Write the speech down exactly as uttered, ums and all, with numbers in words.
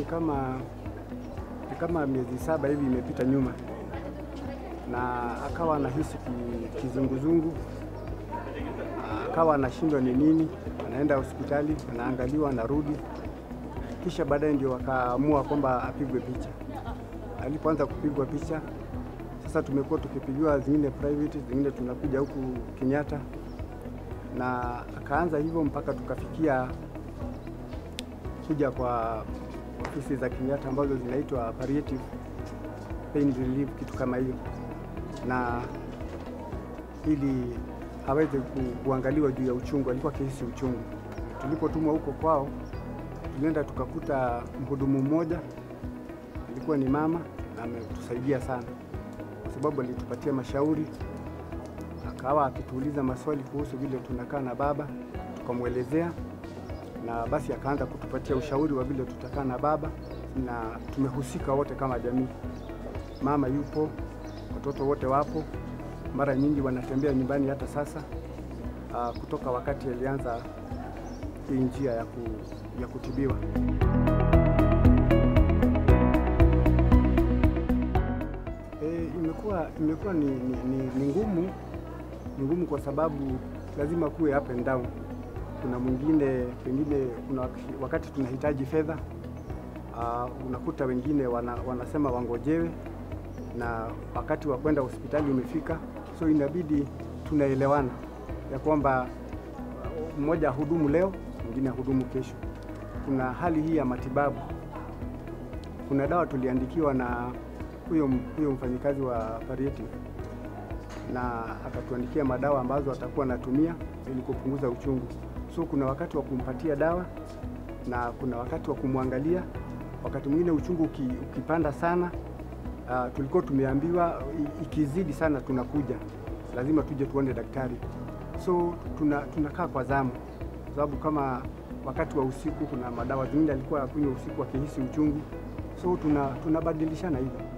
kama ni kama miezi saba hivi imepita nyuma, na akawa anahisi kizunguzungu, akawa anashindwa ni nini, anaenda hospitali, anaangaliwa, anarudi, kisha baadaye ndio wakaamua kwamba apigwe picha. Alipoanza kupigwa picha, sasa tumekuwa tukipigiwa zingine private, zingine tunakuja huku Kenyatta, na akaanza hivyo mpaka tukafikia kuja kwa ofisi za Kenyatta ambazo zinaitwa palliative pain relief, kitu kama hiyo, na ili aweze kuangaliwa juu ya uchungu. Alikuwa kihisi uchungu. Tulipotumwa huko kwao, tulienda tukakuta mhudumu mmoja, alikuwa ni mama, na ametusaidia sana kwa sababu alitupatia mashauri, akawa akituuliza maswali kuhusu vile tunakaa na baba, tukamwelezea, na basi akaanza kutupatia ushauri wa vile tutakaa na baba, na tumehusika wote kama jamii. Mama yupo, watoto wote wapo, mara nyingi wanatembea nyumbani hata sasa, uh, kutoka wakati alianza hii njia ya, ku, ya kutibiwa. E, imekuwa imekuwa ni, ni, ni, ni ngumu ni ngumu kwa sababu lazima kuwe up and down. Kuna mwingine pengine kuna wakati tunahitaji fedha, uh, unakuta wengine wana, wanasema wangojewe, na wakati wa kwenda hospitali umefika, so inabidi tunaelewana ya kwamba mmoja hudumu leo, mwingine hudumu kesho. Kuna hali hii ya matibabu. Kuna dawa tuliandikiwa na huyo huyo mfanyikazi wa palliative, na akatuandikia madawa ambazo atakuwa anatumia ili kupunguza uchungu. So kuna wakati wa kumpatia dawa na kuna wakati wa kumwangalia. Wakati mwingine uchungu ukipanda sana, uh, tulikuwa tumeambiwa ikizidi sana tunakuja, lazima tuje tuone daktari. So tuna tunakaa kwa zamu, kwa sababu kama wakati wa usiku kuna madawa zingine alikuwa akunywa usiku akihisi uchungu, so tuna tunabadilishana hivyo.